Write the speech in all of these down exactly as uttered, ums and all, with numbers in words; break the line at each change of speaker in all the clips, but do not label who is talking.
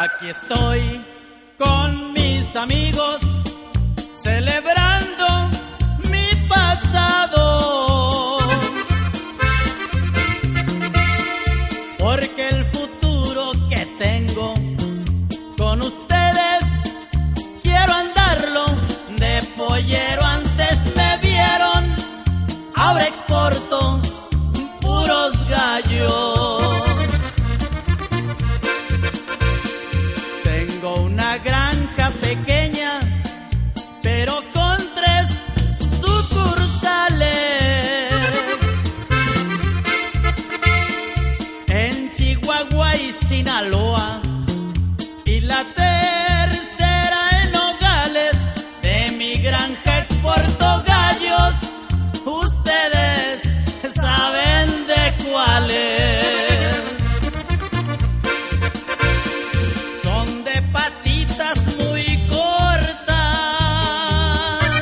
Aquí estoy con mis amigos celebrando mi pasado, porque el futuro que tengo con ustedes quiero andarlo de pollero. Antes me vieron, ahora exporto puros gallos. Tengo una granja pequeña, pero con tres sucursales. En Chihuahua y Sinaloa, y la tercera en Nogales. De mi granja exporto gallos, ustedes saben de cuáles. Son de patitas muy cortas,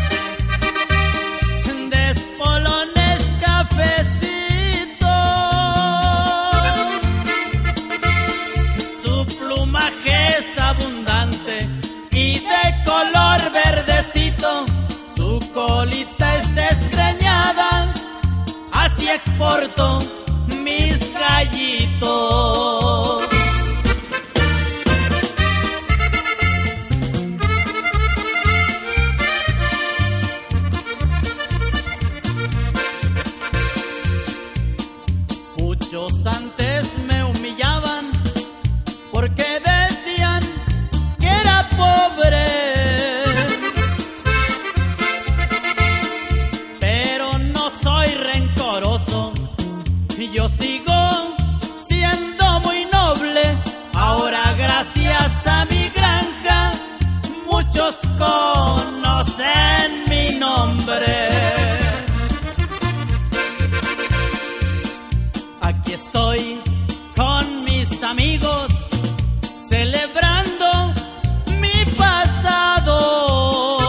de espolones cafecitos. Su plumaje es abundante y de color verdecito. Su colita es desgreñada, así exporto mis gallitos. Muchos antes me humillaban porque decían que era pobre, pero no soy rencoroso y yo sigo siendo muy noble. Ahora gracias a mi granja muchos conocen mi nombre. Aquí estoy con mis amigos celebrando mi pasado,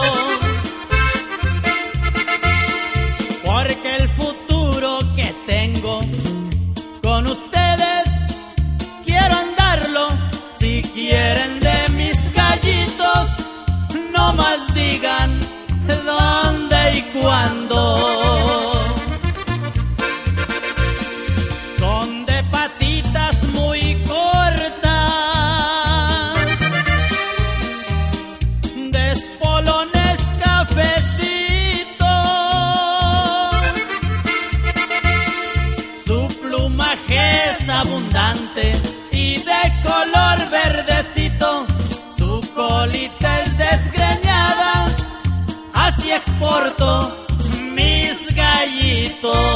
porque el futuro que tengo con ustedes quiero andarlo. Si quieren de mis gallitos, no más digan dónde y cuándo. Son de patitas muy cortas, de espolones cafecitos. Su plumaje es abundante y de color verdecito. Su colita es desgreñada, así exporto mis gallitos.